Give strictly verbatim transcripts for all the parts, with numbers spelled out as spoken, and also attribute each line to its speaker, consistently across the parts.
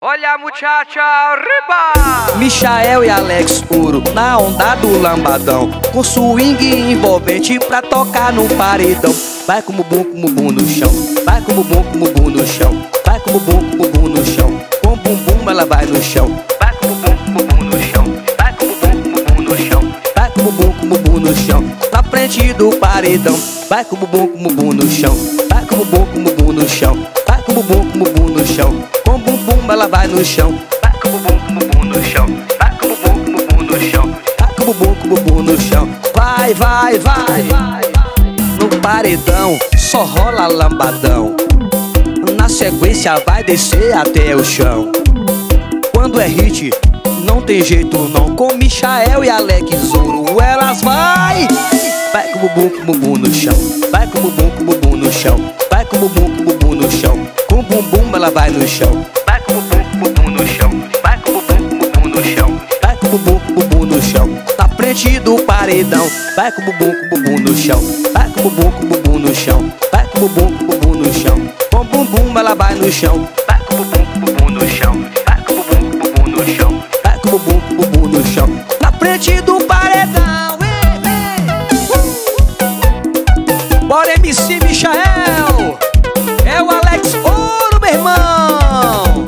Speaker 1: Olha a muchacha, riba!
Speaker 2: Michael e Alex Ouro na onda do lambadão, com swing envolvente pra tocar no paredão. Vai com bumbum, com bumbum no chão, vai com bumbum, com bumbum no chão, vai com bumbum, com bumbum no chão, com bumbum ela vai no chão.
Speaker 1: Vai com bumbum, com bumbum no chão, vai com bumbum, com bumbum no chão,
Speaker 2: vai com bumbum, com bumbum no chão, na frente do paredão. Vai com bumbum, com bumbum no chão, vai com bumbum, com bumbum no chão, vai com bumbum, com bumbum no chão, com bumbum ela vai no chão.
Speaker 1: Vai com bumbum, com bumbum no chão, vai com bumbum, com bumbum no chão,
Speaker 2: vai com bumbum, com bumbum no chão. Vai, vai, vai, vai. No paredão só rola lambadão, na sequência vai descer até o chão. Quando é hit não tem jeito não, com Michael e Alex Ouro elas vai. Vai com bumbum, com bumbum no chão, vai com bumbum, com bumbum no chão, vai com bumbum, com bumbum no chão, com bumbum ela vai no chão.
Speaker 1: Vai com bumbum, com bumbum no chão, vai com bumbum, com bumbum no chão,
Speaker 2: vai com bumbum, com bumbum no chão, na frente do paredão. Vai com bumbum, com bumbum no chão, vai com bumbum, com bumbum no chão, vai com bumbum, com bumbum no chão, com bumbum ela vai no chão.
Speaker 1: Vai com bumbum, com bumbum no chão, vai com bumbum, com bumbum no chão,
Speaker 2: vai com bumbum, com bumbum no chão, na frente do paredão. Bora M C Michael, é o Alex Ouro, meu irmão.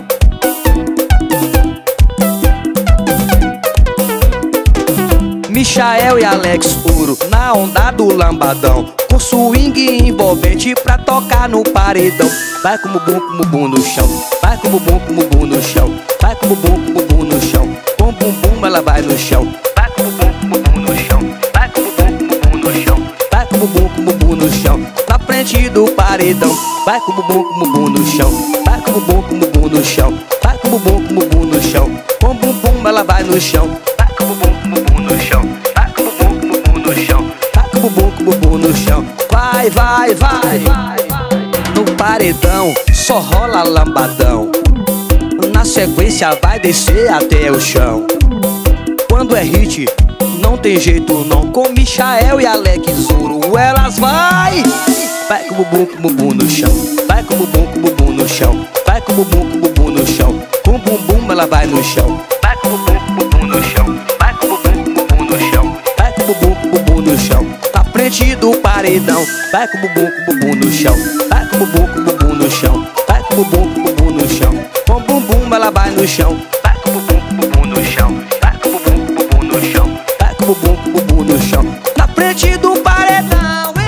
Speaker 2: Michael e Alex Ouro na onda do lambadão, com swing envolvente pra tocar no paredão. Vai com bumbum, com bumbum no chão, vai com bumbum, com bumbum no chão, vai com bumbum, com bumbum no chão, com bumbum ela vai no chão.
Speaker 1: Vai com bumbum, com bumbum no chão, vai com bumbum, com bumbum no chão,
Speaker 2: vai com bumbum, com bumbum no chão, na frente do paredão. Vai com bumbum, com bumbum no chão, vai com bumbum, com bumbum no chão, vai com bumbum, com bumbum no chão, com bumbum ela vai no chão.
Speaker 1: Vai com bumbum, com bumbum no chão, vai com bumbum, com bumbum no chão,
Speaker 2: vai com bumbum, com bumbum no chão. Vai, vai, vai, vai. No paredão só rola lambadão, na sequência vai descer até o chão. Quando é hit não tem jeito não, com Michael e Alex Ouro elas vai. Vai com bumbum, com bumbum no chão, vai com bumbum, com bumbum no chão, vai com bumbum, com bumbum no chão, com bumbum ela vai no chão.
Speaker 1: Vai com bumbum, com bumbum no chão, vai com bumbum, com bumbum no chão,
Speaker 2: vai com bumbum, com bumbum no chão, na frente do paredão. Vai com bumbum, com bumbum no chão, vai com bumbum, com bumbum no chão, vai com bumbum, com bumbum no chão, com bumbum ela vai no chão.
Speaker 1: Vai com bumbum, com bumbum no chão, vai com bumbum, com bumbum no chão,
Speaker 2: vai com bumbum, com bumbum no chão, na frente do paredão.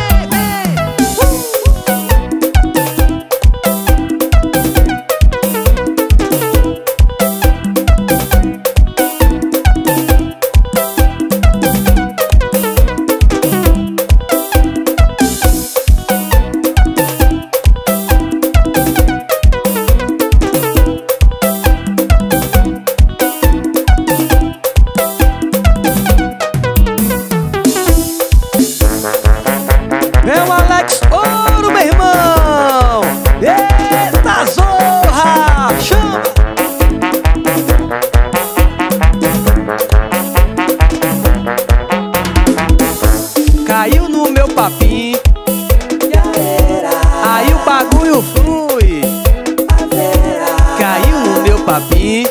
Speaker 2: É o Alex Ouro, meu irmão. Eita zorra, chama. Caiu no meu papinho, aí o bagulho flui. Caiu no meu papinho,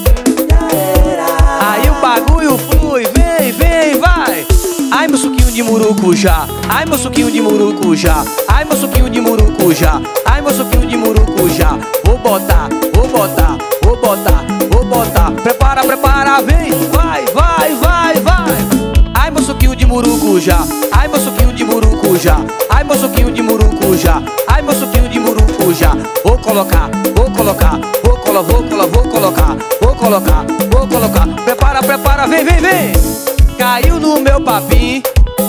Speaker 2: aí o bagulho flui. Vem, vem, vai. Ai meu suquinho de murucujá, ai meu suquinho de murucujá, ai meu suquinho de murucujá, ai meu suquinho de murucujá. Vou botar, vou botar, vou botar, vou botar. Prepara, prepara, vem, vai, vai, vai, vai. Ai meu suquinho de murucujá, ai meu suquinho de murucujá, ai meu suquinho de murucujá, ai meu suquinho de murucujá. Vou colocar, vou colocar, vou colocar, vou colocar, vou colocar, vou colocar, vou colocar. Prepara, prepara, vem, vem, vem. Caiu no meu papinho,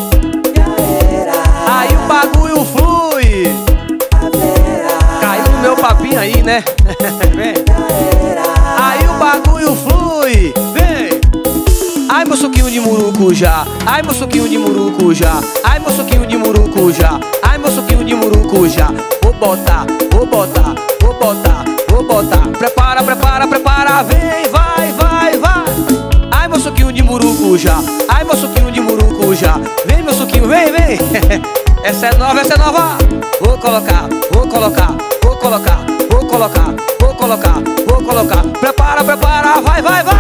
Speaker 2: aí o bagulho flui. Caiu no meu papinho aí, né? Vem. Aí o bagulho flui. Vem. Ai meu suquinho de murucujá, ai meu suquinho de murucujá, ai meu suquinho de murucujá, ai meu suquinho de murucujá. Vou botar, vou botar, vou botar, vou botar. Prepara, prepara, prepara, vem, vai, vai, vai. Ai meu suquinho de murucujá, ai meu suquinho de murucujá. Vem meu suquinho, vem, vem. Essa é nova, essa é nova. Vou colocar, vou colocar, vou colocar, vou colocar, vou colocar, vou colocar. Prepara, prepara, vai, vai, vai.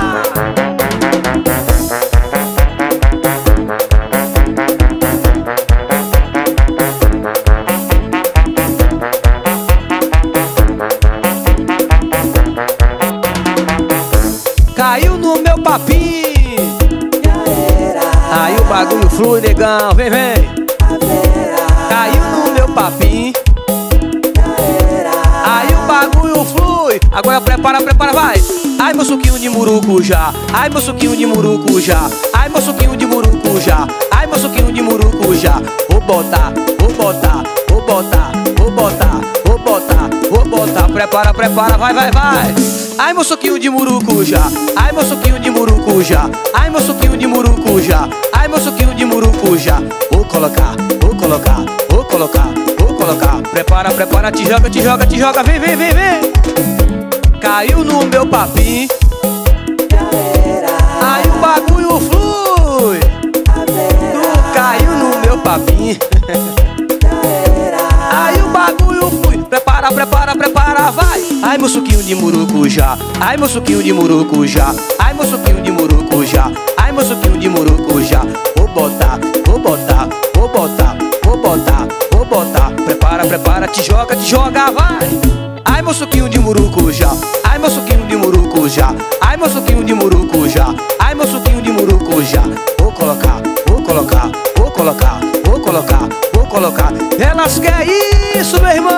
Speaker 2: Caiu no meu papinho. Aí o bagulho flui, negão, vem, vem. Caiu no meu papinho. Aí o bagulho flui. Agora prepara, prepara, vai. Ai, meu suquinho de murucujá. Ai, meu suquinho de murucujá. Ai, meu suquinho de murucujá. Ai, meu suquinho de murucujá. Vou botar, vou botar, vou botar, vou botar, vou botar, vou botar. Prepara, prepara, vai, vai, vai. Ai, meu suquinho de murucujá. Ai, meu suquinho de murucujá. Ai, meu suquinho de murucujá. Ai, meu suquinho de murucujá. Vou colocar, vou colocar, vou colocar, vou colocar. Prepara, prepara, te joga, te joga, te joga. Vem, vem, vem, vem. Caiu no meu papinho. Aí o bagulho flui. Tu caiu no meu papinho. Aí o bagulho flui. Prepara, prepara, prepara, vai. Ai, meu suquinho de murucujá. Ai, meu suquinho de murucujá. Ai, meu suquinho de murucujá. Ai, meu suquinho de murucujá. Vou botar, vou botar, vou botar, vou botar, vou botar. Prepara, prepara, te joga, te joga, vai. Ai, meu suquinho de murucujá. Ai, meu suquinho de murucujá. Ai, meu suquinho de murucujá. Ai, meu suquinho de murucujá. Vou colocar, vou colocar, vou colocar, vou colocar, vou colocar. Elas querem isso, meu irmão.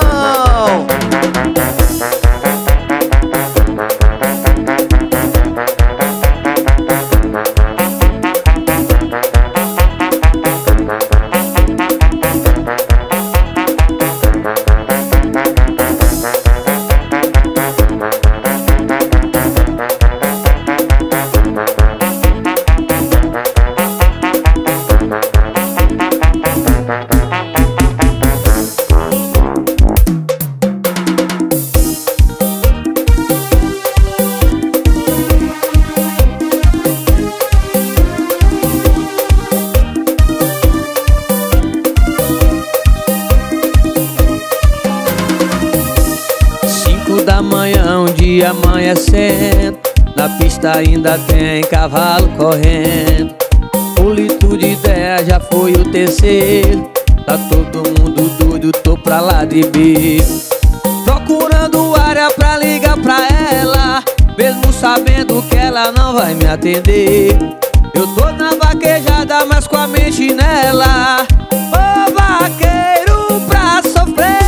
Speaker 2: Da manhã, um dia amanhecendo, na pista ainda tem cavalo correndo. O litro de ideia já foi o terceiro. Tá todo mundo doido, tô pra lá de bico, procurando área pra ligar pra ela, mesmo sabendo que ela não vai me atender. Eu tô na vaquejada, mas com a mente nela. Ô vaqueiro pra sofrer.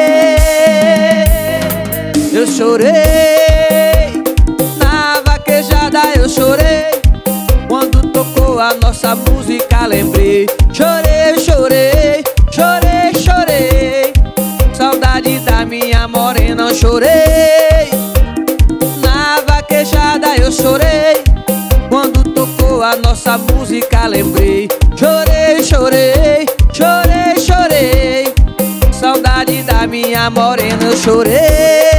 Speaker 2: Eu chorei, na vaquejada eu chorei. Quando tocou a nossa música lembrei. Chorei, chorei, chorei, chorei. Saudade da minha morena eu chorei. Na vaquejada eu chorei. Quando tocou a nossa música lembrei. Chorei, chorei, chorei, chorei. Saudade da minha morena eu chorei.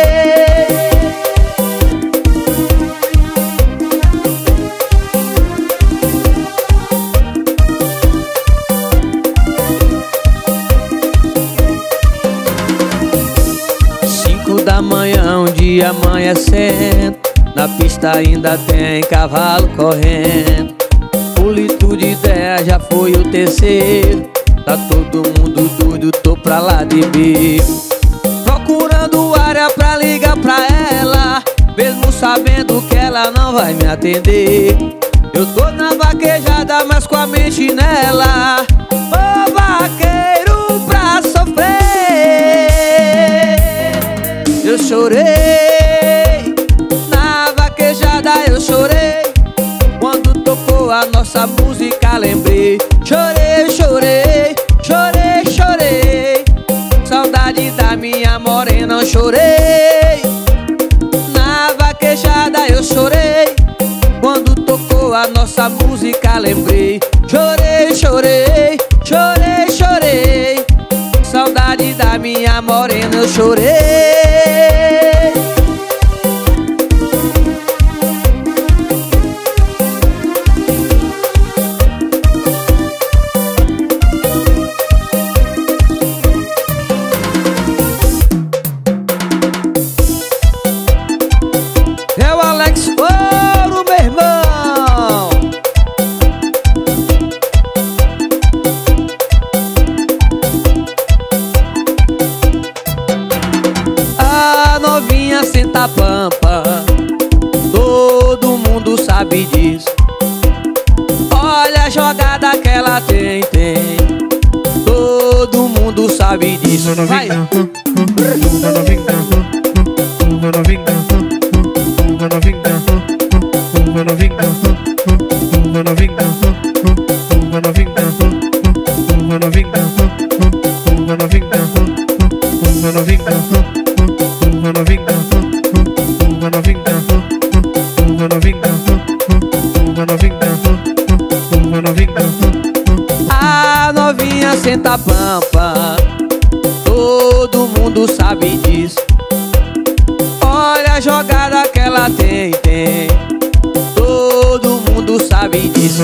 Speaker 2: Cinco da manhã, um dia amanhecendo, na pista ainda tem cavalo correndo. O litro de ideia já foi o terceiro. Tá todo mundo doido, tô pra lá de bico, procurando área pra ligar pra ela, mesmo sabendo que ela não vai me atender. Eu tô na vaquejada, mas com a mente nela. Ô vaqueiro pra sofrer. Eu chorei, na vaquejada eu chorei. Quando tocou a nossa música lembrei. Chorei, chorei, chorei, chorei. Saudade da minha morena eu chorei. Na vaquejada eu chorei. Quando tocou a nossa música lembrei. Chorei, chorei, chorei, chorei. Saudade da minha morena eu chorei. senta pampa, todo mundo sabe disso. Olha a jogada que ela tem, tem, todo mundo sabe disso. Vai! A novinha senta pampa, todo mundo sabe disso. Olha a jogada que ela tem, tem, todo mundo sabe disso.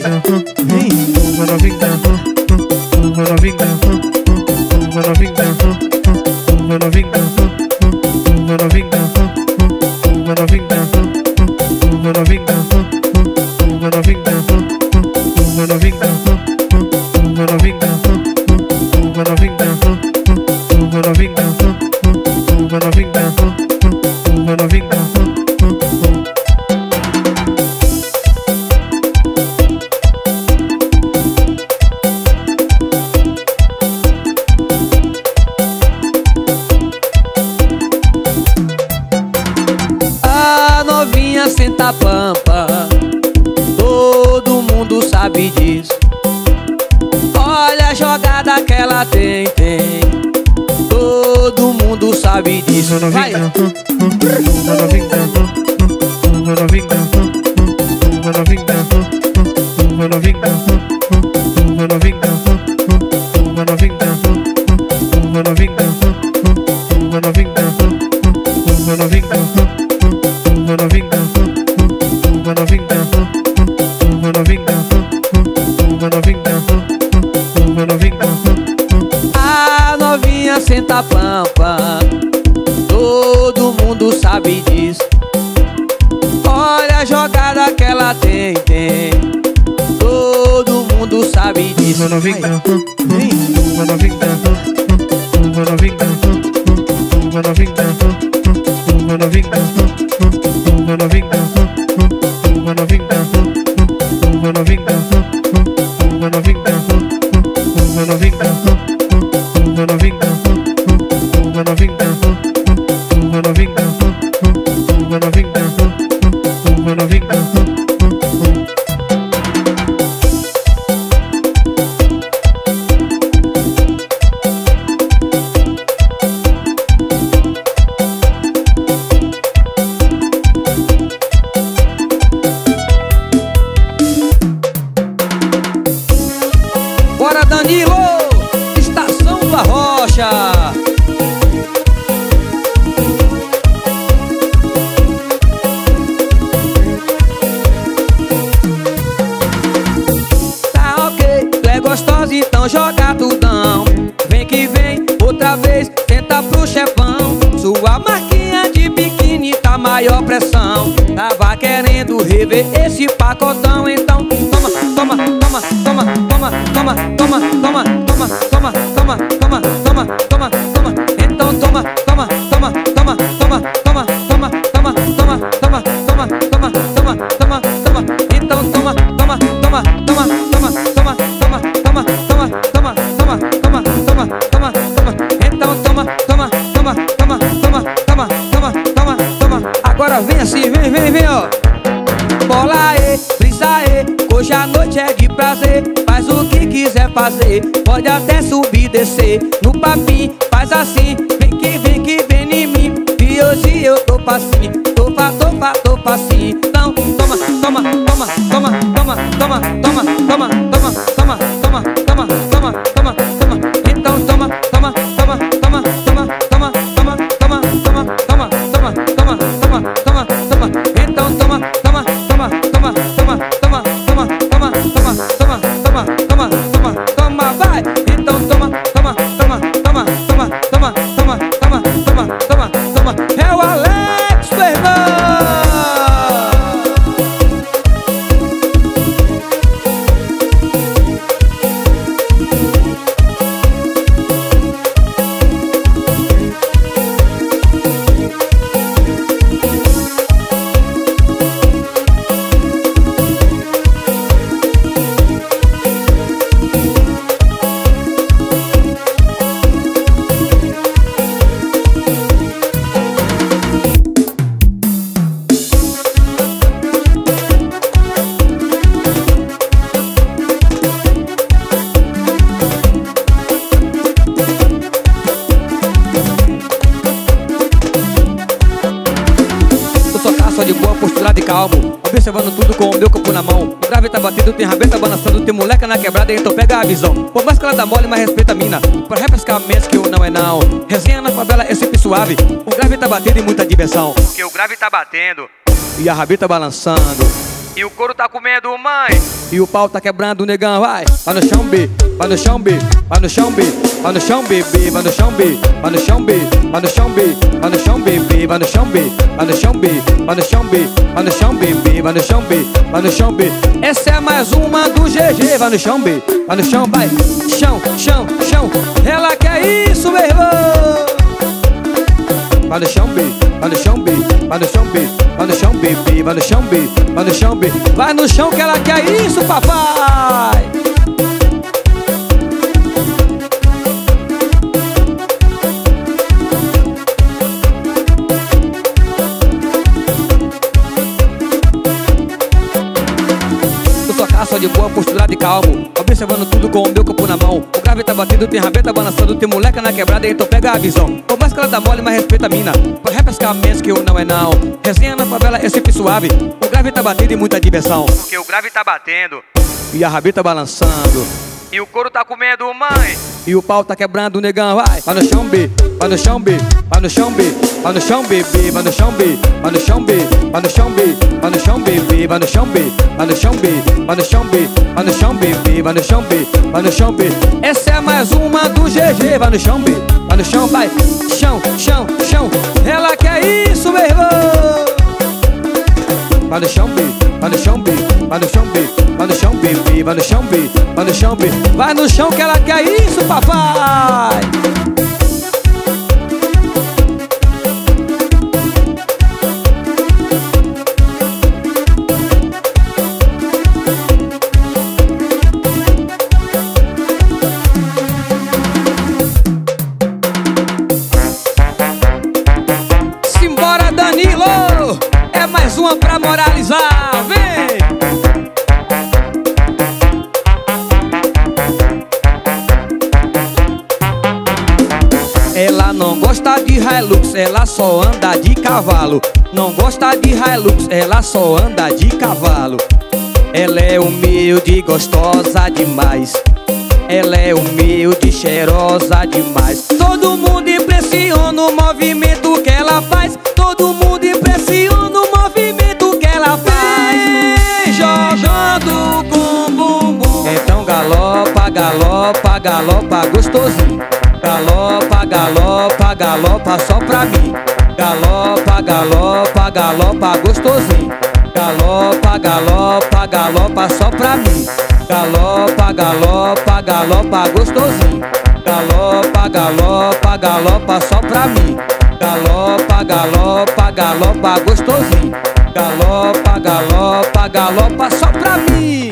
Speaker 2: A novinha senta pampa, todo mundo sabe disso. Olha a jogada que ela tem, tem, todo mundo sabe disso. Vai! A novinha senta pampa, todo mundo sabe disso. Olha a jogada que ela tem, tem, todo mundo sabe disso. Bora, Danilo, Estação do Arrocha. Tá ok, tu é gostosa, então joga tudão. Vem que vem, outra vez, tenta pro chefão. Sua marquinha de biquíni tá maior pressão. Tava querendo rever esse pacotão, então toma, toma, toma, toma, toma, toma, toma, toma, toma, toma, toma, toma, toma, toma, toma. Então toma, toma, toma, toma, toma, toma, toma, toma, toma, toma, toma, toma, toma, toma, toma. Então toma, toma, toma, toma, toma, toma, toma, toma, toma, toma, toma, toma, toma, toma, toma. Então toma, toma, toma, toma, toma, toma, toma, toma, toma. Agora vem assim, vem, vem, vem, ó. Bola aí, brisa aí, hoje a noite é de prazer. Faz o que quiser fazer, pode até subir e descer. No papinho, faz assim, vem que vem que vem em mim. E hoje eu tô passinho, tô pa, tô pa, tô passinho. Então toma, toma, toma, toma, toma, toma, toma, toma, toma, toma, toma, toma, toma, toma, toma. Então toma, toma, toma, toma, toma, toma, toma, toma, toma, toma, toma, toma, toma, toma, toma. Então toma, toma, toma, toma, toma, toma, toma, toma, toma, toma, toma, toma, toma, toma, vai. Então toma, toma, toma, toma, toma, toma, toma, toma, toma, toma, toma. É o Alex, meu irmão. só de boa, posturado e calmo, observando tudo com o meu corpo na mão. O grave tá batendo, tem rabeta balançando, tem moleca na quebrada, então pega a visão. Por mais que ela dá mole, mas respeita a mina, pra refrescar a mente que o não é não. Resenha na favela é sempre suave, o grave tá batendo e muita diversão.
Speaker 1: Porque o grave tá batendo
Speaker 2: E a rabeta balançando,
Speaker 1: e o couro tá comendo, mãe.
Speaker 2: e o pau tá quebrando, o negão vai. Vai no chão, B, vai no chão, B, vai no chão, B, vai no chão, B, B, vai no chão, B, vai no chão, B, vai no chão, B, vai no chão, B, B, vai no chão, B, vai no chão, B, vai no chão, B, vai no chão, B, B, vai no chão, B, vai no chão, B. Essa é mais uma do G G, vai no chão, B, vai no chão, vai. Chão, chão, chão, ela quer isso, meu irmão. Vai no chão, B, vai no chão, B, vai no chão, B, vai no chão, B, B, vai no chão, B, vai no chão, B. Vai no chão que ela quer isso, papai. Só de boa, posturado e calmo, observando tudo com o meu corpo na mão. O grave tá batendo, tem rabeta balançando, tem moleca na quebrada, então pega a visão. Por mais que ela dá mole, mas respeita a mina, pra refrescar a mente que o não é não. Resenha na favela é sempre suave, o grave tá batendo e muita diversão.
Speaker 1: Porque o grave tá batendo
Speaker 2: E a rabeta balançando,
Speaker 1: e o couro tá comendo, mãe.
Speaker 2: e o pau tá quebrando, o negão vai. Vai no chão, B, vai no chão, B, vai no chão, B, vai no chão, B, B, vai no chão, B, vai no chão, B, vai no chão, B, vai no chão, B, B, vai no chão, B, vai no chão, B, vai no chão, B, vai no chão, B, B, vai no chão, B, vai no chão, B. Essa é mais uma do G G, vai no chão, B, vai no chão, vai. Chão, chão, chão, ela quer isso, meu irmão. Vai no chão, B, vai no chão, B, vai no chão, B, vai no chão, B, B, vai no chão, B, vai no chão, B. Vai no chão que ela quer isso, papai. Simbora, Danilo, é mais uma pra moralizar, vem! Ela não gosta de Hilux, ela só anda de cavalo. Não gosta de Hilux, ela só anda de cavalo. Ela é humilde, gostosa demais. Ela é humilde, cheirosa demais. Todo mundo impressiona o movimento que ela faz. Todo mundo impressiona o movimento que ela faz. Jogando com bumbum. Então galopa, galopa, galopa gostosinho. Galopa, galopa, galopa só pra mim. Galopa, galopa, galopa gostosinho. Galopa, galopa, galopa só pra mim. Galopa, galopa, galopa gostosinho. Galopa, galopa, galopa só pra mim. Galopa, galopa, galopa gostosinho. Galopa, galopa, galopa só pra mim.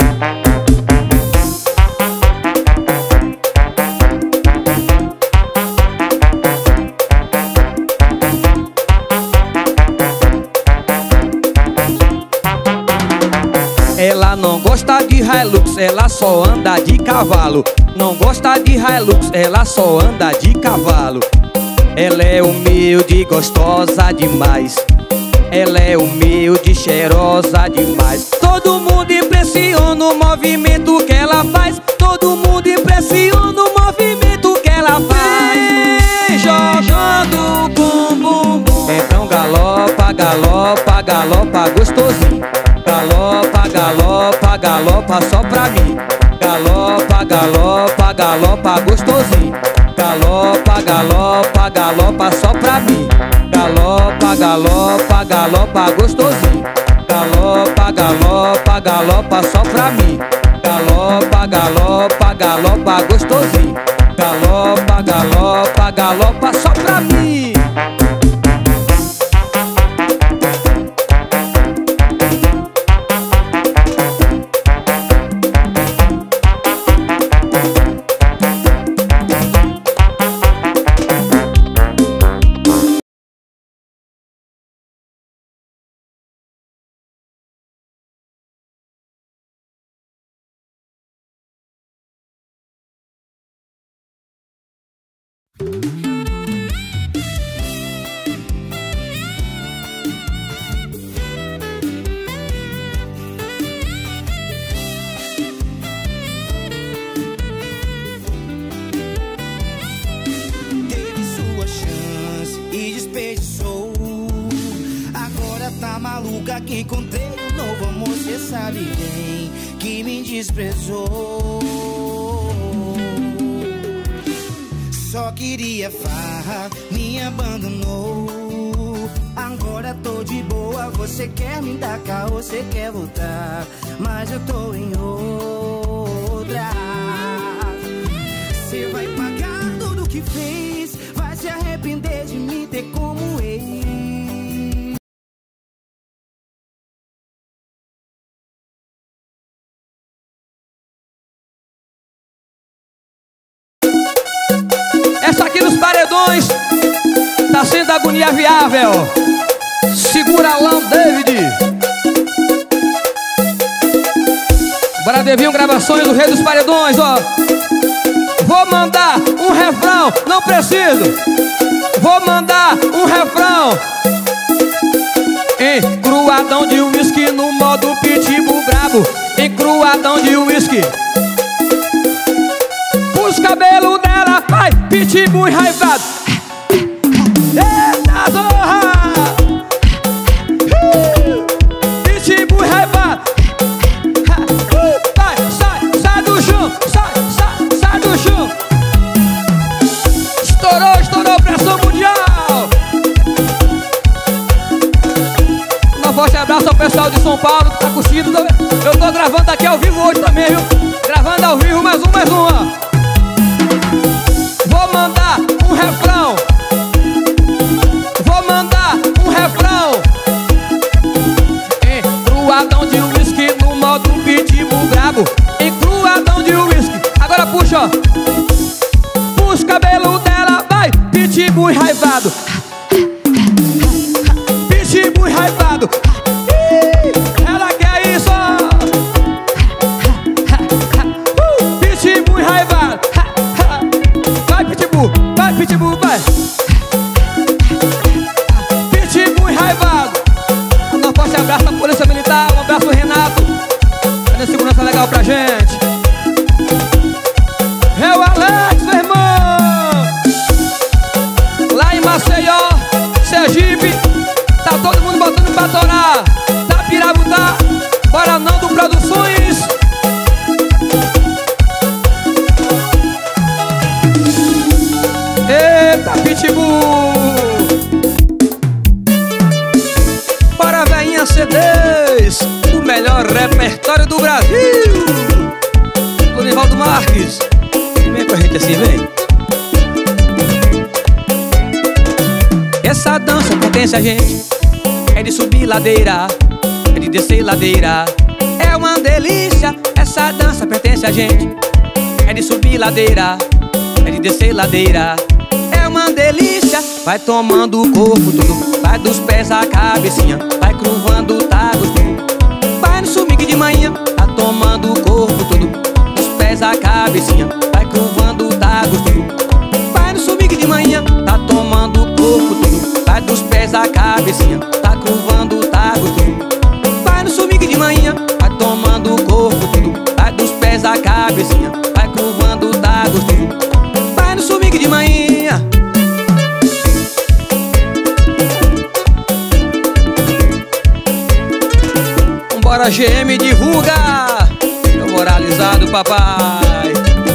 Speaker 2: Ela não gosta de Hilux, ela só anda de cavalo. Não gosta de Hilux, ela só anda de cavalo. Ela é humilde, gostosa demais. Ela é humilde, cheirosa demais. Todo mundo impressiona o movimento que ela faz. Todo mundo impressiona o movimento que ela faz. Jogando com bumbum. Então galopa, galopa, galopa gostosinho. Galopa, galopa, galopa só pra mim. Galopa, galopa, galopa gostosinho. Galopa, galopa, galopa só pra mim. Galopa, galopa, galopa gostosinho. Galopa, galopa, galopa só pra mim. Galopa, galopa, galopa gostosinho. Galopa, galopa, galopa só pra mim.
Speaker 3: maluca que encontrei um novo amor, cê sabe bem que me desprezou. Só queria farra, me abandonou. Agora tô de boa, você quer me dar caô, você quer voltar, mas eu tô em outra. Você vai pagar tudo que fez, vai se arrepender de me ter como ex.
Speaker 2: Essa aqui dos paredões tá sendo agonia viável. Segura lá, David. Bora, Devinho, gravações do Rei dos Paredões, ó. Vou mandar um refrão, não preciso. Vou mandar um refrão. Encruadão de uísque no modo pitbull brabo. Encruadão de uísque. Os cabelos dela, vai, pitbull enraivado. Eita zorra! Pitbull enraivado. Vai, sai, sai do chão, sai, sai, sai do chão. Estourou, estourou, pressão mundial. Um forte abraço ao pessoal de São Paulo que tá curtindo. Eu tô gravando aqui ao vivo hoje também, viu? Gravando ao vivo, mais um, mais um, ó. Vou mandar um refrão. Vou mandar um refrão. Encruadão de uísque no modo pitbull brabo. Encruadão de uísque. Agora puxa, ó. Puxa o cabelo dela, vai, pitbull enraivado. Pitbull enraivado. Ela quer isso, ó. Pitbull enraivado. Vai, Pitbull, vai, Pitbull, vai. Pitbull enraivado. Um forte abraço à Polícia Militar, um abraço ao Renato, dando segurança legal pra gente. É o Alex, meu irmão. Lá em Maceió, Sergipe, tá todo mundo botando pra torar. Tá Pirabutá, bora não do Produções. Eita, Pitbull. Para veinha C Ds, o melhor repertório do Brasil. Lorivaldo Marques, vem com a gente assim, vem. Essa dança pertence a gente. É de subir ladeira, é de descer ladeira. É uma delícia, essa dança pertence a gente. É de subir ladeira, é de descer ladeira. É uma delícia, vai tomando o corpo todo. Vai dos pés à cabecinha, vai cruzando tá gostoso. Vai no sumique de manhã, tá tomando o corpo todo. Dos pés à cabecinha, vai cruzando tá gostoso. Vai no sumique de manhã, tá tomando o corpo todo. Vai dos pés à cabecinha, tá cruzando tá gostoso. Vai no sumique de manhã, vai tomando o corpo todo. Vai dos pés à cabecinha, vai cruzando tá gostoso. Vai no sumique de manhã. Bora, G M, divulga. Tô moralizado, papai.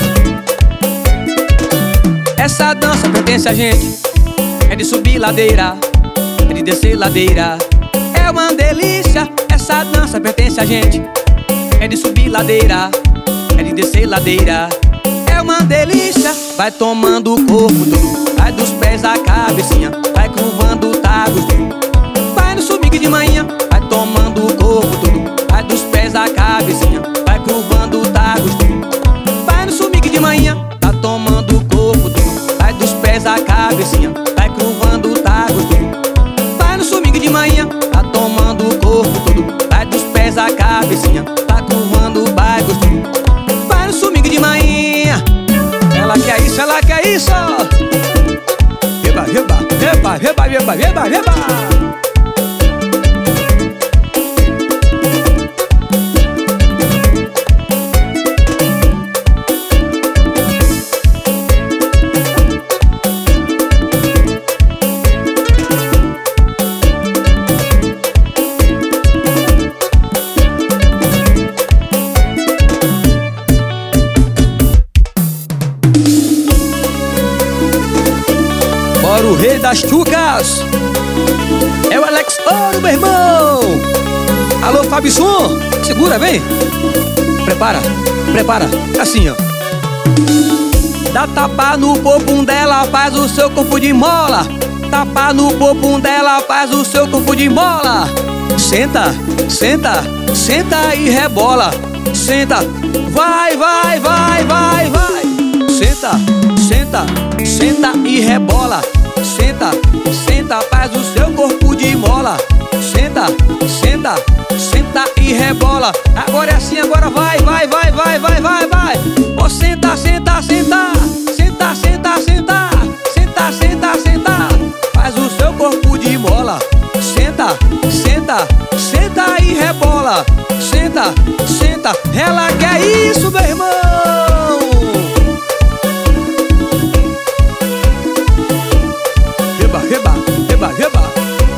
Speaker 2: Essa dança pertence a gente. É de subir ladeira, é de descer ladeira. É uma delícia, essa dança pertence a gente. É de subir ladeira, é de descer ladeira. É uma delícia, vai tomando o corpo todo. Vai dos pés à cabecinha, vai curvando tá gostoso. Vai no sumique de manhã, vai tomando o corpo todo. Vai dos pés à cabecinha, vai curvando tá gostoso. Vai no sumique de manhã, tá tomando o corpo todo. Vai dos pés à cabecinha, vai curvando tá gostoso. Vai no sumique de manhã, tá tomando o corpo todo. Vai dos pés à cabecinha, tá curvando vai gostoso. Vai no sumique de manhã. Ela quer isso, ela quer isso. Reba, reba, reba, reba, reba, reba, reba. Goiás. É o Alex Ouro, meu irmão. Alô, Fábio Som. Segura, vem. Prepara, prepara. Assim, ó. Dá tapa no popum dela, faz o seu corpo de mola. Tapa no popum dela, faz o seu corpo de mola. Senta, senta, senta e rebola. Senta, vai, vai, vai, vai, vai. Senta, senta, senta e rebola. Senta, senta, faz o seu corpo de mola. Senta, senta, senta e rebola. Agora é assim, agora vai, vai, vai, vai, vai, vai, vai. Oh, senta, senta, senta, senta, senta, senta, senta, senta, senta. Faz o seu corpo de mola. Senta, senta, senta e rebola. Senta, senta, ela quer isso, meu irmão. Reba, reba, reba, reba.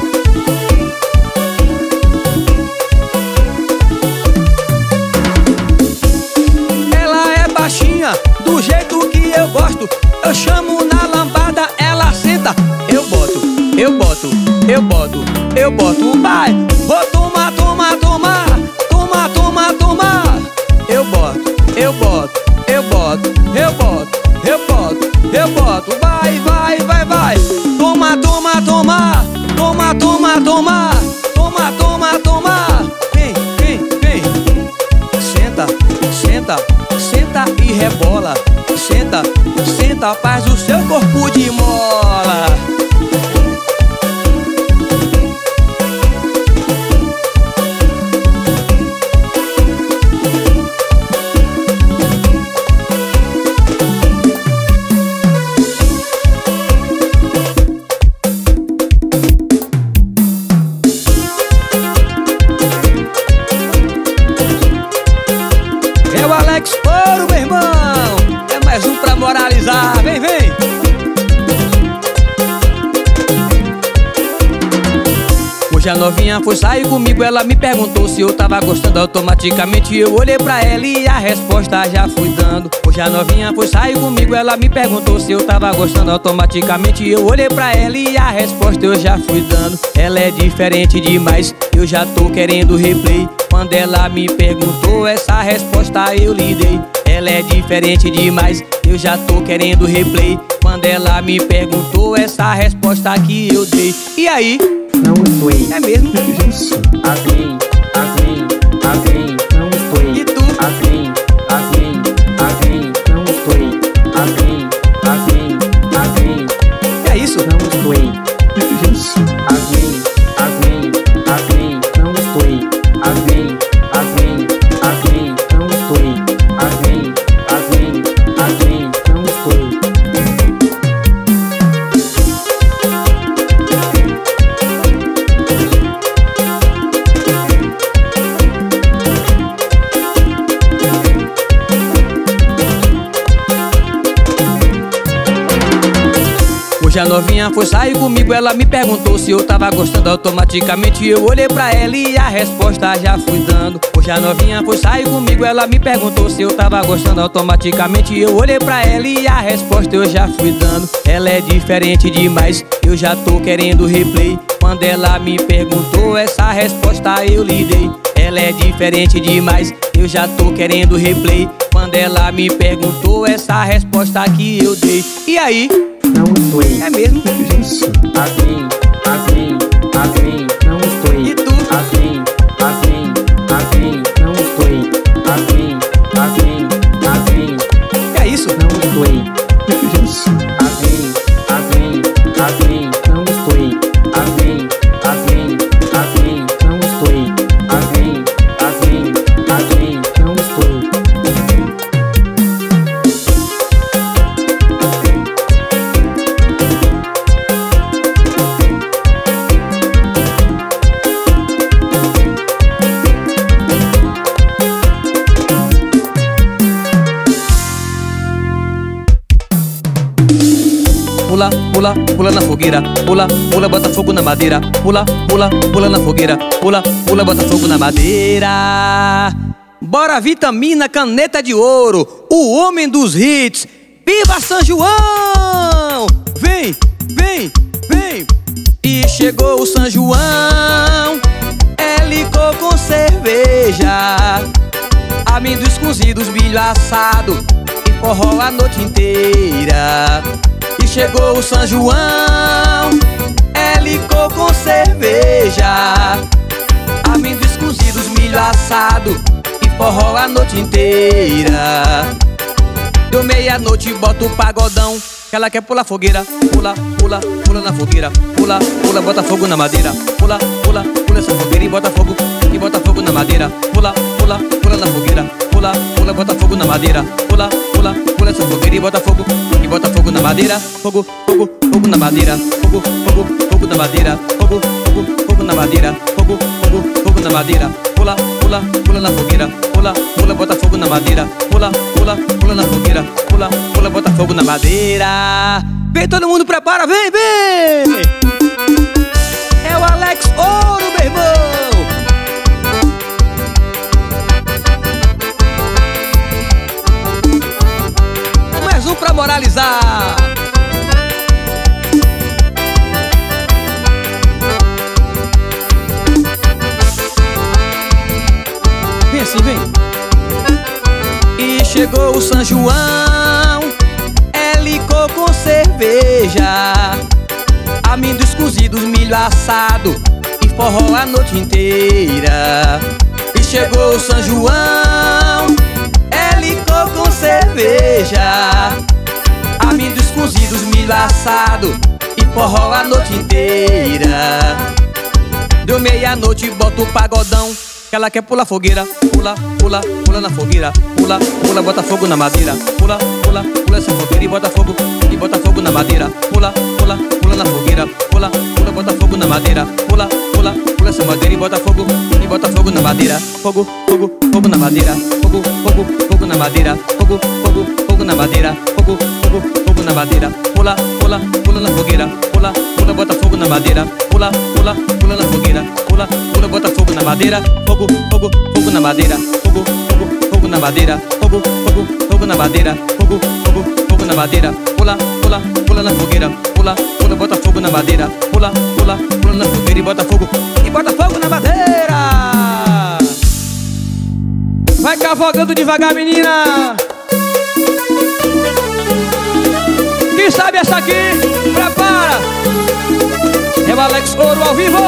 Speaker 2: Ela é baixinha, do jeito que eu gosto. Eu chamo na lambada, ela senta. Eu boto, eu boto, eu boto, eu boto, vai. Vou tomar, tomar, tomar, tomar, tomar, tomar. Eu boto, eu boto, eu boto, eu boto, eu boto, eu boto, vai, vai, vai, vai. Toma, toma, toma, toma, toma, toma, toma, toma, toma. Vem, vem, vem. Senta, senta, senta e rebola. Senta, senta, faz o seu corpo de mola. É o Alex Ouro, meu irmão. É mais um pra moralizar. Vem, vem. Hoje a novinha foi sair comigo. Ela me perguntou se eu tava gostando. Automaticamente eu olhei pra ela e a resposta já fui dando. Hoje a novinha foi sair comigo. Ela me perguntou se eu tava gostando. Automaticamente eu olhei pra ela e a resposta eu já fui dando. Ela é diferente demais, eu já tô querendo replay. Quando ela me perguntou, essa resposta eu lhe dei. Ela é diferente demais, eu já tô querendo replay. Quando ela me perguntou, essa resposta que eu dei. E aí?
Speaker 4: Não estou.
Speaker 2: É mesmo?
Speaker 4: Isso. Assim, assim, assim. Não estou.
Speaker 2: E tu?
Speaker 4: Assim, assim, assim. Não estou. Assim, assim, assim.
Speaker 2: É isso?
Speaker 4: Não estou. Isso. Assim, assim, assim. Não estou. Assim, assim, assim. Não estou. Assim, assim, assim. Não estou.
Speaker 2: Hoje a novinha foi sair comigo. Ela me perguntou se eu tava gostando. Automaticamente eu olhei pra ela e a resposta já fui dando. Hoje a novinha foi sair comigo. Ela me perguntou se eu tava gostando. Automaticamente eu olhei pra ela e a resposta eu já fui dando. Ela é diferente demais, eu já tô querendo replay. Quando ela me perguntou, essa resposta eu lhe dei. Ela é diferente demais, eu já tô querendo replay. Quando ela me perguntou, essa resposta que eu dei. E aí?
Speaker 4: Não estou.
Speaker 2: É mesmo?
Speaker 4: Isso. Assim, assim, assim. Não estou.
Speaker 2: E tu?
Speaker 4: Assim, assim, assim. Não estou. Assim, assim, assim.
Speaker 2: É isso?
Speaker 4: Não estou. Isso. Assim, assim, assim. Não estou. Assim, assim, assim. Não estou. Assim, assim, assim. Não estou.
Speaker 2: Pula, pula, pula na fogueira. Pula, pula, bota fogo na madeira. Pula, pula, pula na fogueira. Pula, pula, bota fogo na madeira. Bora Vitamina Caneta de Ouro, o homem dos hits. Viva São João! Vem, vem, vem. E chegou o São João, é licor com cerveja, amendoins cozidos, milho assado e forró a noite inteira. E chegou o São João, é licor com cerveja, amendoins cozidos, milho assado e forró a noite inteira. Deu meia-noite, bota o pagodão, que ela quer pular fogueira. Pula, pula, pula na fogueira. Pula, pula, bota fogo na madeira. Pula, pula, pula essa fogueira e bota fogo, e bota fogo na madeira. Pula, pula, pula na fogueira. Pula, pula, bota fogo na madeira. Pula, pula, pula essa fogueira e bota fogo, e bota fogo na madeira. Fogo, fogo, fogo na madeira. Fogo, fogo, fogo na madeira. Fogo, fogo, fogo na madeira. Fogo, fogo, fogo na madeira. Pula, pula, pula na fogueira. Pula, pula, bota fogo na madeira. Pula, pula, pula na fogueira. Pula, pula, bota fogo na madeira. Vem todo mundo, prepara, vem, vem! É o Alex Ouro, meu irmão! Mais um pra moralizar. Vem assim, vem. E chegou o São João, é licor com cerveja, amendoins cozidos, milho assado e forró a noite inteira. E chegou o São João, é licor com cerveja, amendoins cozidos, milho assado e forró a noite inteira. Deu meia-noite, bota o pagodão, que ela quer pular fogueira. Pula, pula, pula na fogueira. Pula, pula, bota fogo na madeira. Pula, pula, pula essa fogueira e bota fogo, e bota fogo na madeira. Pula, pula, pula na fogueira. Pula, pula, bota fogo na madeira. Pula, pula, pula essa madeira e bota fogo, e bota fogo na madeira. Fogo, fogo, fogo na madeira. Fogo, fogo, fogo na madeira. Fogo, fogo, fogo na madeira. Fogo, fogo, fogo na madeira. Pula, pula, pula na fogueira. Pula, pula, bota fogo na madeira. Pula, pula, pula na fogueira. Pula, pula, bota fogo na madeira. Fogo, fogo, fogo na madeira. Fogo, fogo, fogo na madeira. Fogo, fogo, fogo na madeira. Fogo, fogo, fogo na madeira. Pula, pula, pula na fogueira. Pula, pula, bota fogo na madeira. Pula, pula, pula na fogueira e bota fogo, e bota fogo na madeira. Vai cavalgando devagar, menina. Quem sabe essa aqui? Prepara. É o Alex Ouro ao vivo.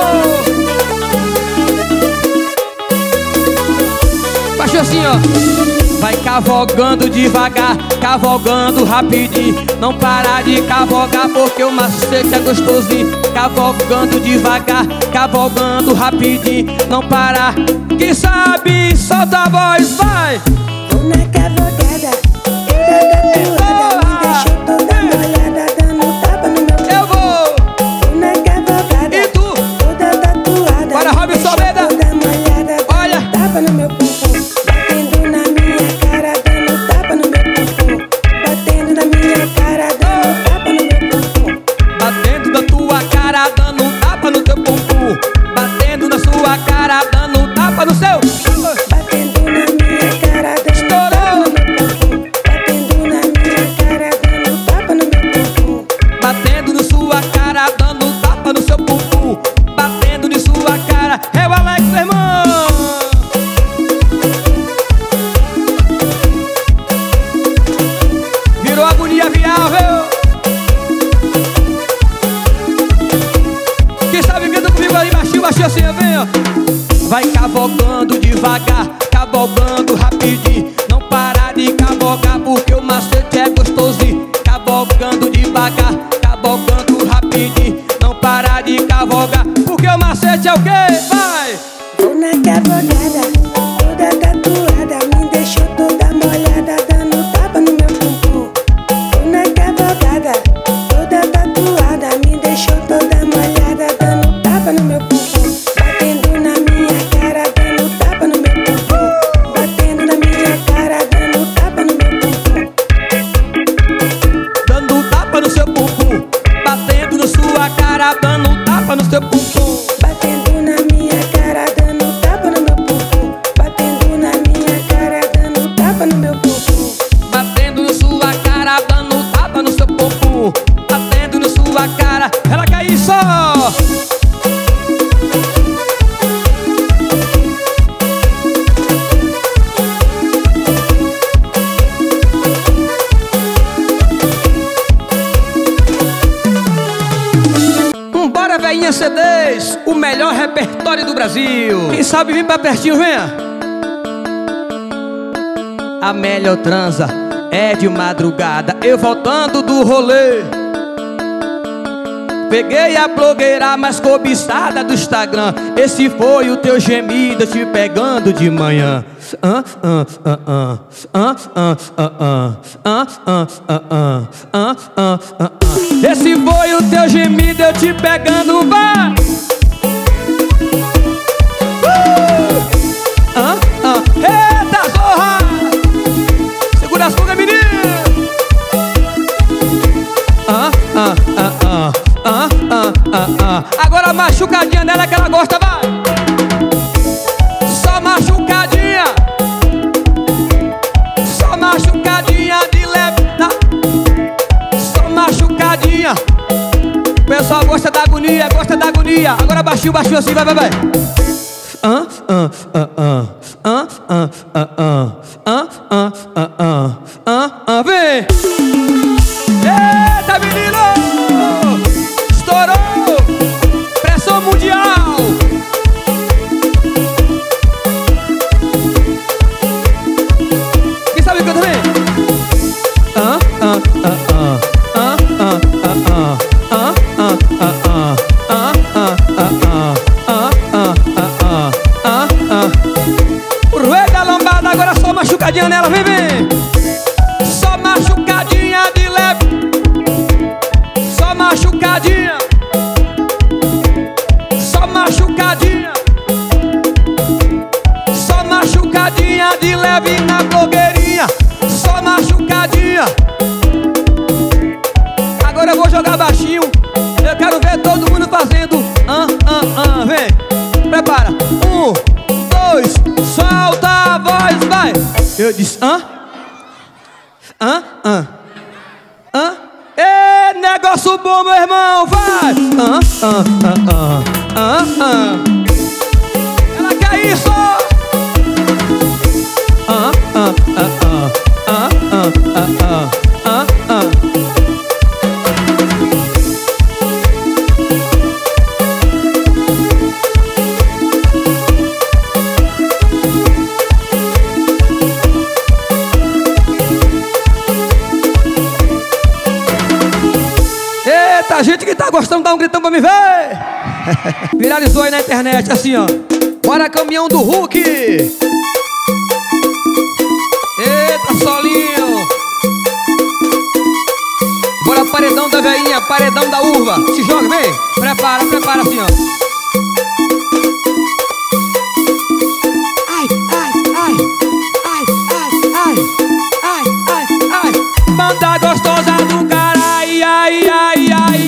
Speaker 2: Baixou assim, ó. Vai cavalgando devagar, cavalgando rapidinho. Não para de cavalgar porque o macete é gostosinho. Cavalgando devagar, cavalgando rapidinho. Não para, quem sabe solta a voz, vai.
Speaker 5: Vou na cavalgada, eu da tatuada, me deixou toda molhada, dando tapa no meu
Speaker 2: Eu vou.
Speaker 5: Vou na cavalgada,
Speaker 2: E tu?
Speaker 5: toda tatuada,
Speaker 2: Bora,
Speaker 5: me
Speaker 2: Robinson
Speaker 5: deixou
Speaker 2: Almeida.
Speaker 5: toda molhada, dando
Speaker 2: Olha.
Speaker 5: tapa no meu bumbum. Batendo na minha cara, dando tapa no meu bumbum. Batendo na minha cara, dando tapa no meu bumbum.
Speaker 2: Batendo na tua cara, dando um tapa no teu bumbum. Batendo na sua cara, dando um tapa no seu.
Speaker 5: Batendo na minha cara, dando
Speaker 2: Estourou.
Speaker 5: tapa no meu bumbum. Batendo na minha cara, dando tapa no meu bumbum.
Speaker 2: Batendo na sua cara, dando um tapa no seu bumbum. Batendo na sua cara, é o Alex, meu irmão. Virou agonia viável. Quem sabe canta comigo ali, baixinho, baixinho assim, vem, ó. Vai cavalgando devagar, cavalgando rapidinho. Não para de cavalgar porque o macete é gostosinho. Cavalgando devagar, cavalgando rapidinho. Não para de cavalgar porque o macete é o quê? Vai!
Speaker 5: Vou na cavalgada, toda tatuada, me deixou toda molhada, dando tapa no meu bumbum. Vou na cavalgada, toda tatuada, me deixou toda molhada, dando tapa no meu bumbum. Batendo na minha cara, dando tapa no meu bumbum. Batendo na minha cara, dando tapa no meu bumbum.
Speaker 2: Dando um tapa no seu bumbum. Batendo na sua cara, dando um tapa no seu bumbum.
Speaker 5: Batendo na minha cara,
Speaker 2: repertório do Brasil. Quem sabe vir pra pertinho, venha. A melhor transa é de madrugada, eu voltando do rolê. Peguei a blogueira mais cobiçada do Instagram. Esse foi o teu gemido te pegando de manhã. Ah, ah, ah, ah, ah, ah, ah, ah, ah, ah, ah, ah, ah, ah. Esse foi o teu gemido eu te pegando, vai. Uh! Ah, ah. Eita zorra! Segura as fugas, menino! Ah, ah, ah, ah. Ah, ah, ah, ah. Agora a machucadinha nela que ela gosta, vai. Só machucadinha. Só machucadinha de leve, tá? Só machucadinha. O pessoal gosta da agonia, gosta da agonia. Agora baixinho, baixinho assim, vai, vai, vai. Ah, ah, ah, ah. Ah, ah, ah, ah. Ah, ah, ah, ah. Ah, ah, vem. Eita, menino! Estourou! Pressão mundial! Quem sabe o que eu também? Ah, ah, ah, ah. Ah, ah, ah, ah. Ah, ah, ah, ah. Ah, ah, ah, ah. Ah, ah, ah, ah. Ah, o rei da lombada, agora só machucadinha nela, vem, vem! Só machucadinha de leve. Só machucadinha. Só machucadinha. Só machucadinha de leve na blogueirinha. Só machucadinha. Agora eu vou jogar baixinho. Eu quero ver todo mundo fazendo. Ah, ah, ah, vem. Prepara. Um, dois, solta a voz, vai. Eu disse, ah, ah, ah, ah. Ê, negócio bom, meu irmão, vai! Ah, ah, ah, ah, ah, ah. Ela quer isso! Ah, ah, ah, ah, ah, ah, ah, ah, ah. A gente que tá gostando, dá um gritão pra me ver. Viralizou aí na internet, assim, ó. Bora, caminhão do Hulk. Eita, solinho. Bora, paredão da veinha, paredão da uva. Se joga, vem. Prepara, prepara, assim, ó. Ai, ai, ai. Ai, ai, ai. Ai, ai, ai. Banda gostosa do cara. Ai, ai, ai, ai.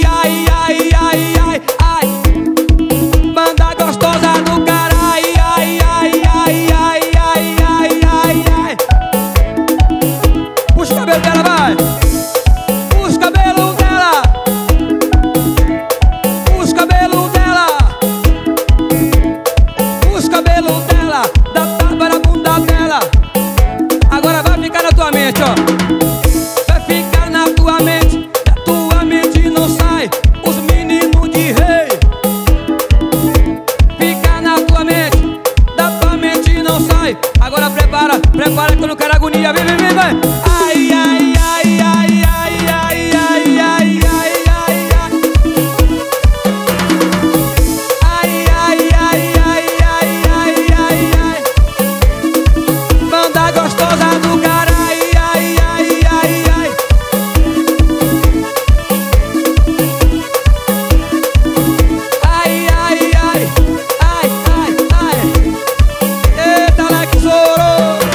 Speaker 2: Prepara que eu não quero agonia, vem, vem, vem, vai. Ai, ai, ai, ai, ai, ai, ai, ai, ai, ai, ai. Ai, ai, ai, ai, ai, ai, ai, ai. Banda gostosa do cara, ai, ai, ai, ai, ai. Ai, ai, ai, ai, ai, ai. Eita, Alex Ouro.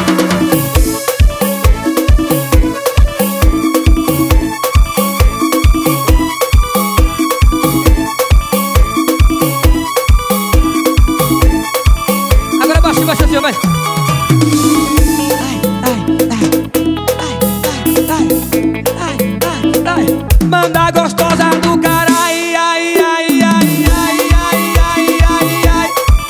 Speaker 2: Baixa assim, vai. Ai, ai, ai, ai, ai, ai, ai. Banda gostosa do cara, ai, ai, ai, ai, ai, ai, ai, ai, ai.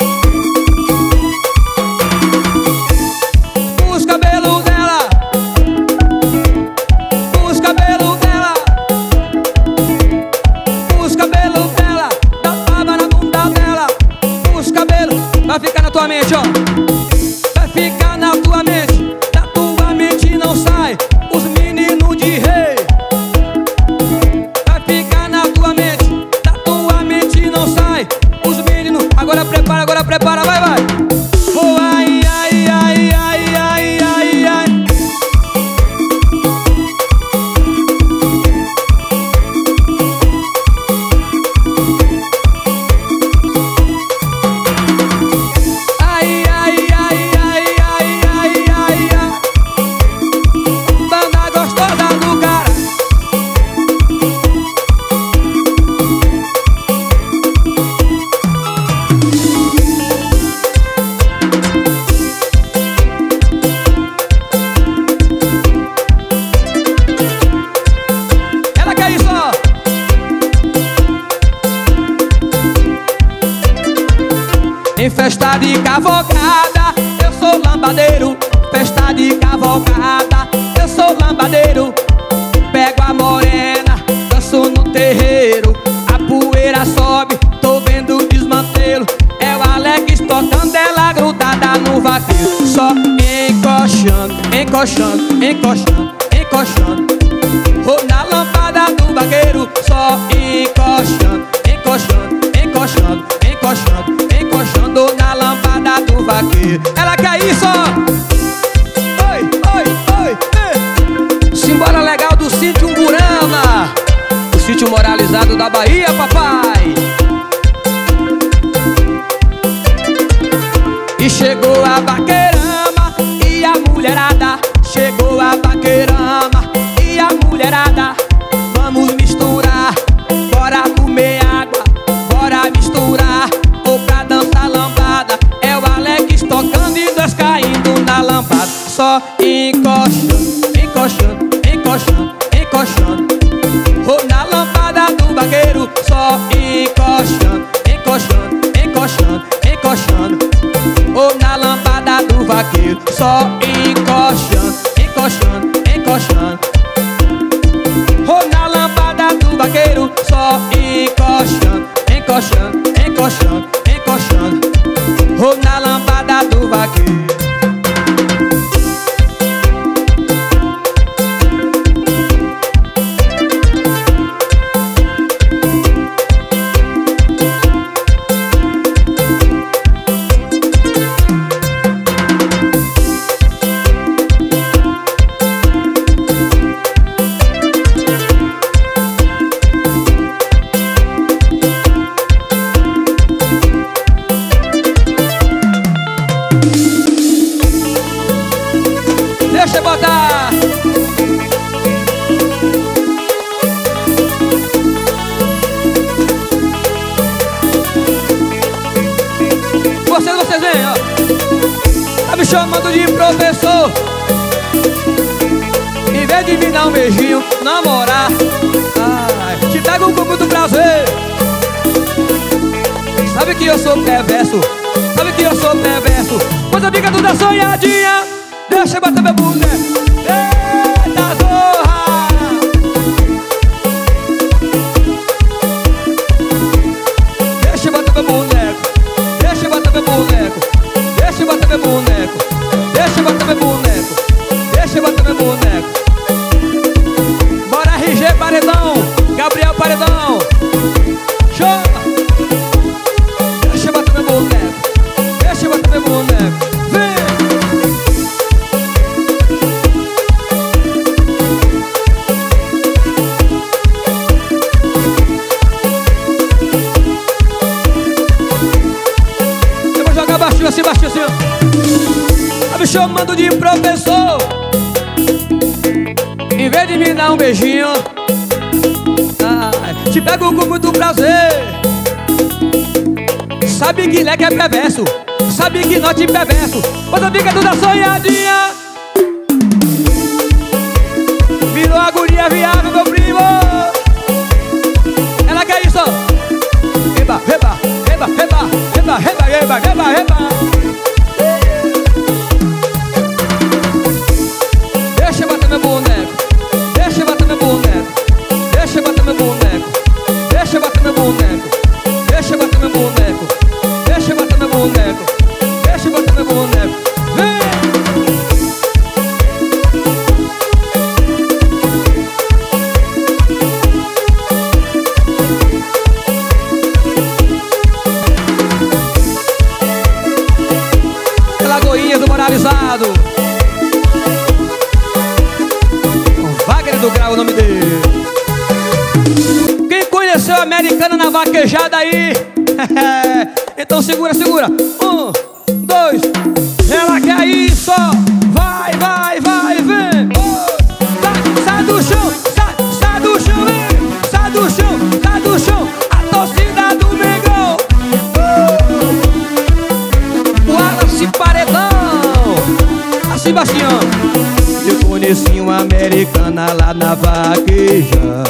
Speaker 2: Os cabelos dela, os cabelos dela, os cabelos dela, dá tapa na bunda dela. Vai ficar na tua mente, ó. Vai ficar na tua mente, da tua mente não sai os meninos de rei. Vai ficar na tua mente, da tua mente não sai os meninos. Agora prepara, agora prepara, vai, vai. Oh, ai, ai, ai, ai, ai, ai, ai. Ai, ai, ai, ai, ai, ai, ai, ai. Banda gostosa do cara. Ela quer isso, ó. Em festa de cavalgada, eu sou lambadeiro. Festa de cavalgada, eu sou lambadeiro. Pego a morena, danço no terreiro. A poeira sobe, tô vendo o desmantelo. É o Alex tocando, ela grudada no vaqueiro. Só encoxando, encoxando, encoxando, encoxando. Vou na lâmpada do vaqueiro. Só encoxando, encoxando, encoxando, encoxando, encoxando na lâmpada do vaqueiro. Ela quer isso, ó. Oi, oi, oi, ei. Simbora legal do sítio Umburama, o sítio moralizado da Bahia, papai. E chegou a vaqueirama e a mulherada. Chegou a vaqueirama e a mulherada. Vamos misturar, bora comer água, bora misturar. Ou pra dançar lambada, é o Alex tocando e nós caindo na lambada. Só encoxando, encoxando, encoxando, encoxando. Vou na lâmpada do vaqueiro. Só encoxando, encoxando, encoxando, encoxando. Ou na lâmpada do vaqueiro. Só encoxando, encoxando, encoxando. Ou na lâmpada do vaqueiro. Só encoxando, encoxando, encoxando, encoxando. Ou na lâmpada do vaqueiro. Deixa eu botar. Vocês, vocês vêm, ó. Tá me chamando de professor. Em vez de me dar um beijinho, namorar. Ai, te pego com muito prazer. Sabe que eu sou perverso. Sabe que eu sou perverso. Mas a amiga toda sonhadinha. Deixa eu bater meu boneco. Eita zorra. Deixa eu bater meu boneco. Deixa eu bater meu boneco. Deixa eu bater meu boneco. Deixa eu bater meu boneco. Deixa eu bater meu boneco. Bora R G Paredão, Gabriel Paredão. Show. Deixa eu bater meu boneco. Deixa eu bater meu boneco. Vem. Baixinho assim, baixinho assim. Tá me chamando de professor. Em vez de me dar um beijinho, ai, te pego com muito prazer. Sabe que leque é perverso. Sabe que não te perverso. Mas a fica toda sonhadinha. Virou a guria viável, meu primo. Ela quer isso. Reba, reba, reba, reba, reba, reba, reba, reba, reba. Deixa eu bater meu boneco. Deixa eu bater meu boneco. Deixa eu bater meu boneco. Deixa eu bater meu boneco. Deixa eu bater meu boneco. Deixa eu bater meu boneco. moralizado. Wagner do Grau, o nome dele. Quem conheceu a Americana na vaquejada aí? Então segura, segura. Um, dois. Ela quer isso. Vai, vai, vai, vem. Sai, sai do chão, sai, sai do chão, vem. Sai do chão, sai do chão. A torcida do Mengão. Uh! O Wallace Paredão. Assim, Bastião. Eu conheci uma americana lá na vaqueja.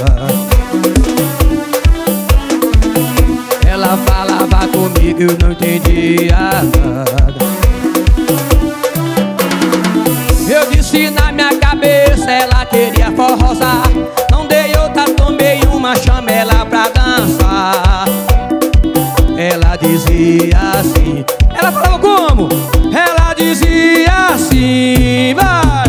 Speaker 2: Ela falava comigo, eu não entendia nada. Eu disse na minha cabeça, ela queria forrosar. Não dei outra, tomei uma chamela pra dançar. Ela dizia assim. Ela falava como? Ela dizia assim, vai.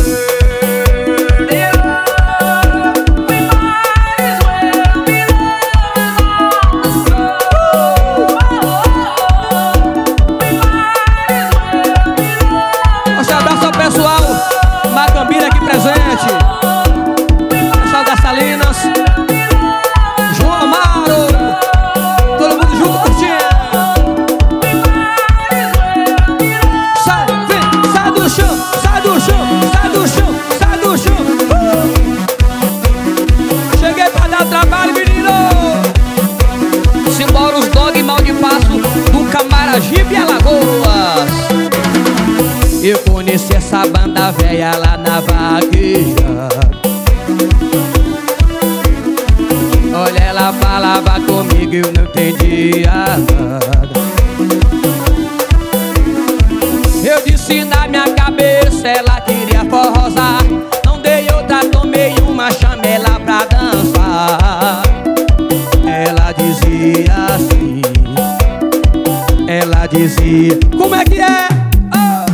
Speaker 2: Camaragibe e Alagoas. Eu conheci essa banda velha lá na vaqueja. Olha, ela falava comigo, eu não entendia nada. Eu disse na minha cabeça, ela queria forrosar. Não dei outra, tomei uma chamela pra dançar. Ela dizia assim. Ela dizia, como é que é? Oh.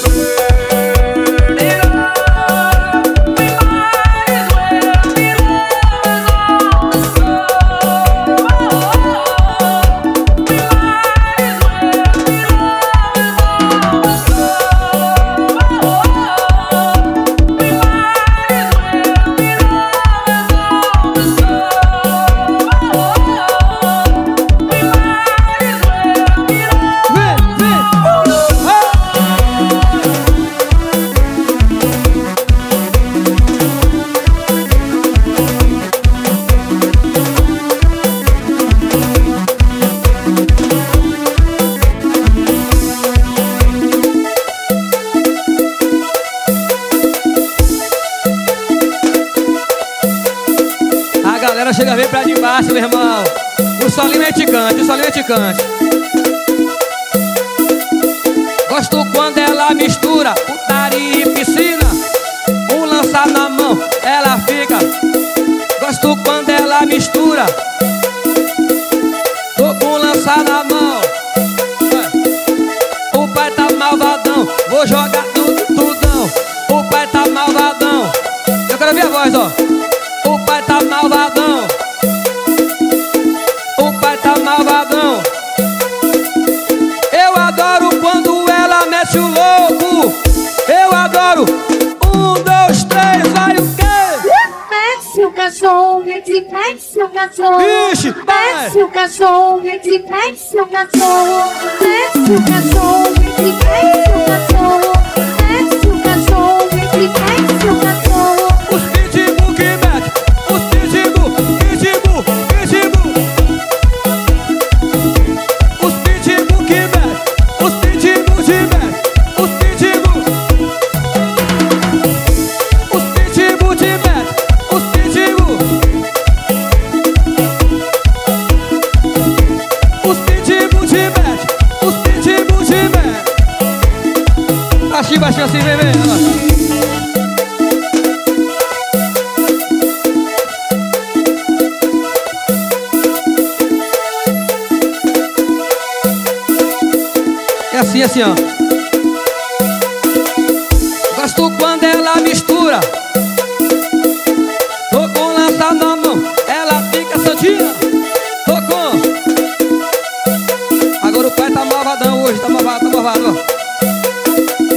Speaker 2: Chega, vem pra debaixo, meu irmão. O solinho é ticante, o solinho é ticante. Gosto quando ela mistura putaria e piscina. Um lança na mão, ela fica. Gosto quando ela mistura. Tô com um lança na mão. O pai tá malvadão, vou jogar tudo, tudão. O pai tá malvadão. Eu quero ver a voz, ó. O pai tá malvadão. O pai tá malvadão. Eu adoro quando ela mete o louco. Eu adoro. Um, dois, três, vai o quê?
Speaker 6: Desce o cachorro, desce o cachorro.
Speaker 2: Vixe,
Speaker 6: desce o cachorro, desce o cachorro. Desce o cachorro, desce o cachorro. Desce o cachorro, desce o cachorro.
Speaker 2: Os pitbull que mete. Os pitbull, pitbull, pitbull. Os pitbull que mete. Os pitbull que mete. Os pitbull. Os pitbull que mete. Os pitbull. Os pitbull que mete. Os pitbull que mete. Baixinho, baixinho assim, vem, vem. É assim, assim, ó. Gosto quando ela mistura. Tô com lança na mão, ela fica santinha. Tô com. Agora o pai tá malvadão hoje, tá malvado, tá malvado, ó.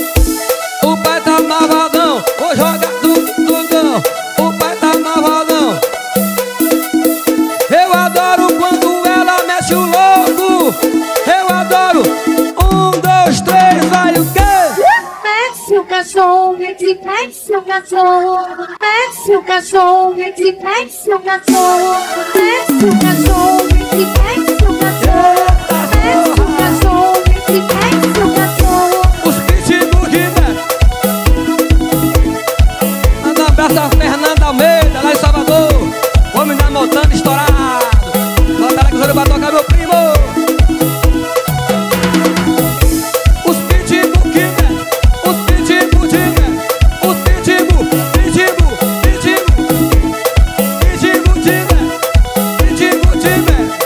Speaker 6: cachorro, entre pede seu cachorro, pede seu cachorro, entre pede seu cachorro, pede seu cachorro, entre pede seu cachorro, pede seu cachorro, entre pede seu cachorro.
Speaker 2: Os pitbull de Neto. Manda um abraço a Fernanda Almeida, lá em Salvador. Homem da Montana estourado. Bota lá que os pra tocar meu primo. Os pitbull de Neto. Os pitbull de Neto. Os pitbull, pitbull, pitbull. Pitbull de Neto. Pitbull de Neto.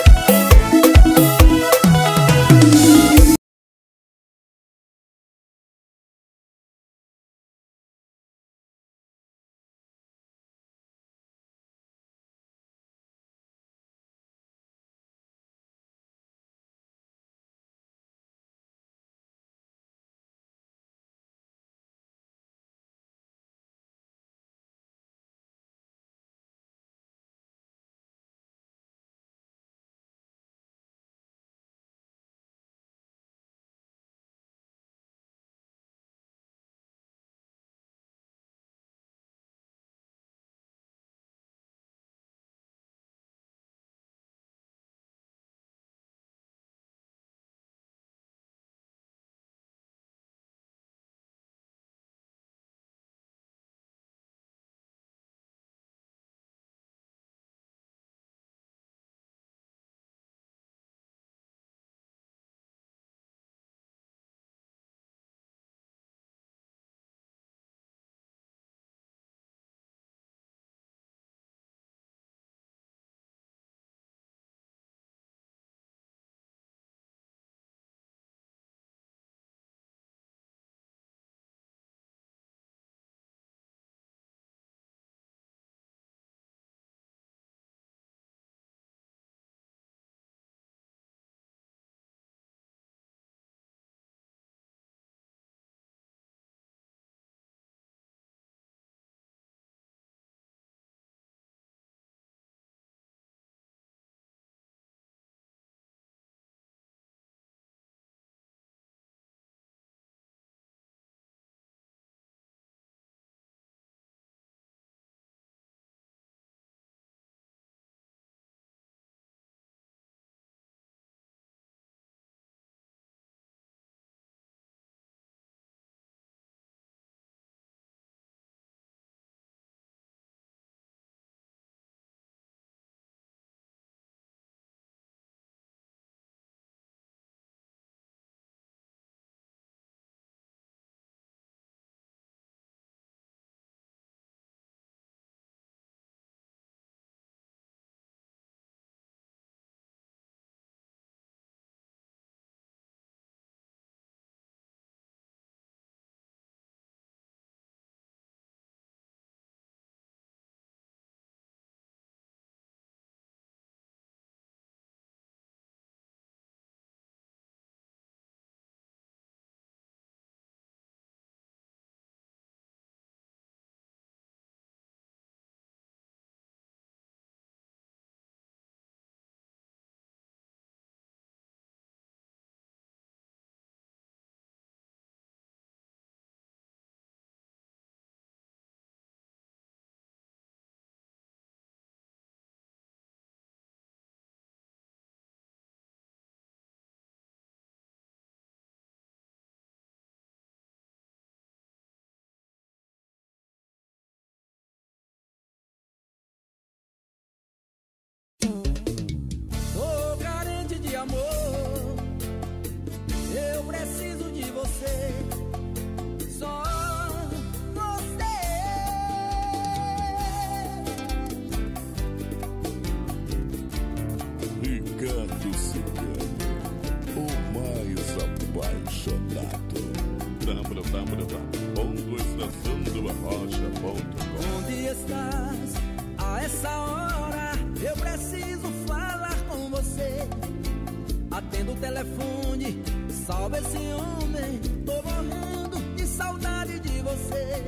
Speaker 3: Onde estás? A essa hora eu preciso falar com você. Atendo o telefone, salve esse homem. Tô morrendo de saudade de você.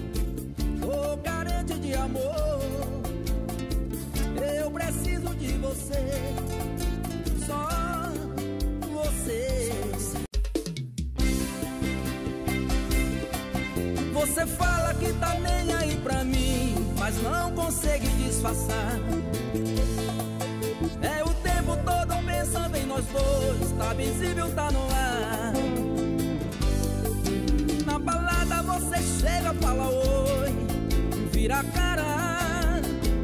Speaker 3: Tô carente de amor. Eu preciso de você. Só você.
Speaker 7: Você fala que tá nem aí pra mim, mas não consegue disfarçar. É o tempo todo pensando em nós dois, tá visível, tá no ar. Na balada você chega, fala oi, vira a cara.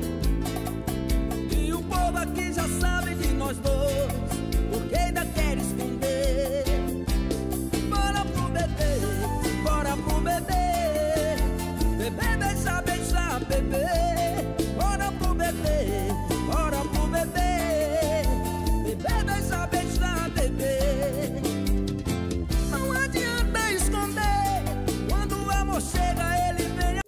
Speaker 7: E o povo aqui já sabe de nós dois, porque ainda quer esconder. Bora pro bebê, bora pro bebê, bebê beija, beija, bebê. Bora pro bebê, bora pro bebê, bebê beija, beija, bebê. Não adianta esconder, quando o amor chega ele vem.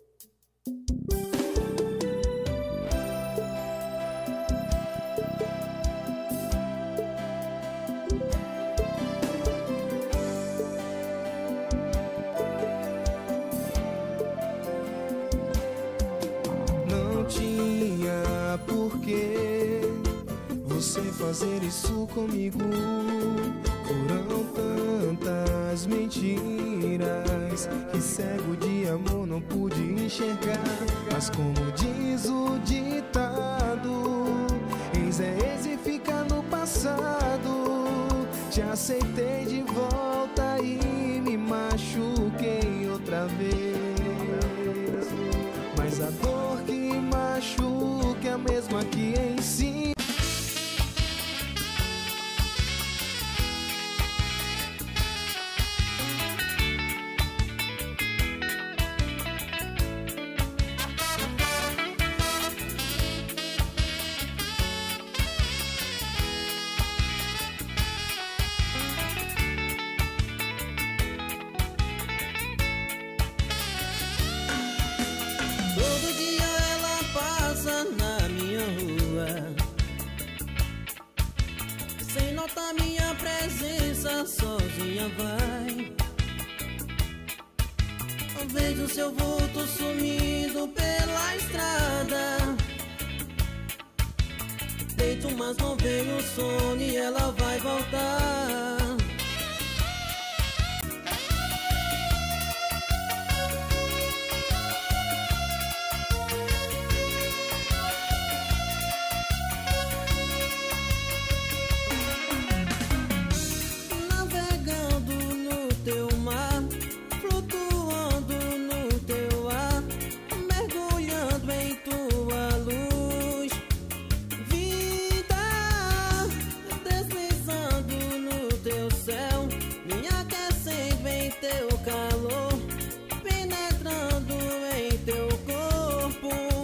Speaker 8: Por que você fazer isso comigo? Foram tantas mentiras que cego de amor não pude enxergar. Mas como diz o ditado, ex é ex e fica no passado. Te aceitei de volta e me machuquei outra vez. Mas a dor que machuca é a mesma que ensina.
Speaker 7: Todo dia ela passa na minha rua, sem notar minha presença, sozinha vai. Eu vejo seu vulto sumindo pela estrada. Deito, mas não vejo o sono e ela vai voltar. Teu calor penetrando em teu corpo.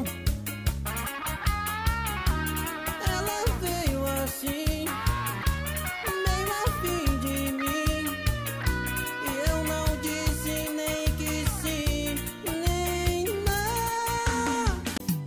Speaker 7: Ela veio assim, meio a fim de mim, e eu não disse nem que sim, nem não.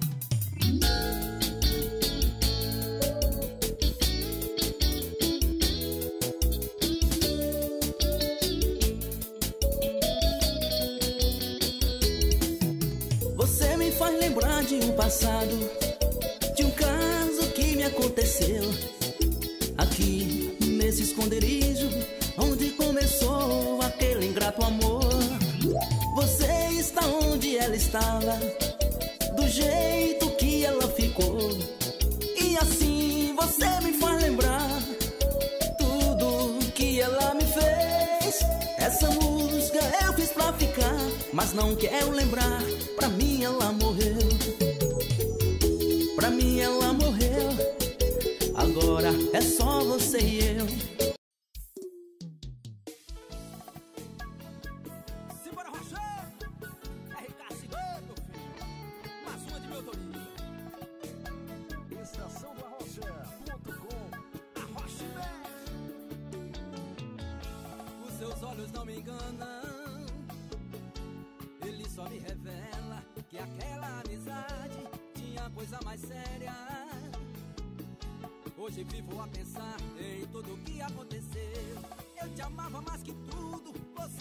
Speaker 7: Você me faz lembrar de um passado, de um caso que me aconteceu aqui nesse esconderijo onde começou aquele ingrato amor. Você está onde ela estava, do jeito que ela ficou, e assim você me faz lembrar tudo que ela me fez. Essa música eu fiz pra ficar, mas não quero lembrar. Pra mim ela morreu, pra mim ela morreu. Agora é só você e eu. Simbora, Rocher! R K Cigano, meu filho. Mais uma de meu autoria. Estação do Arrocha ponto com. Arrocha Os seus olhos não me enganam, ele só me revela que aquela amizade tinha coisa mais séria. Hoje vivo a pensar em tudo o que aconteceu. Eu te amava mais que tudo, você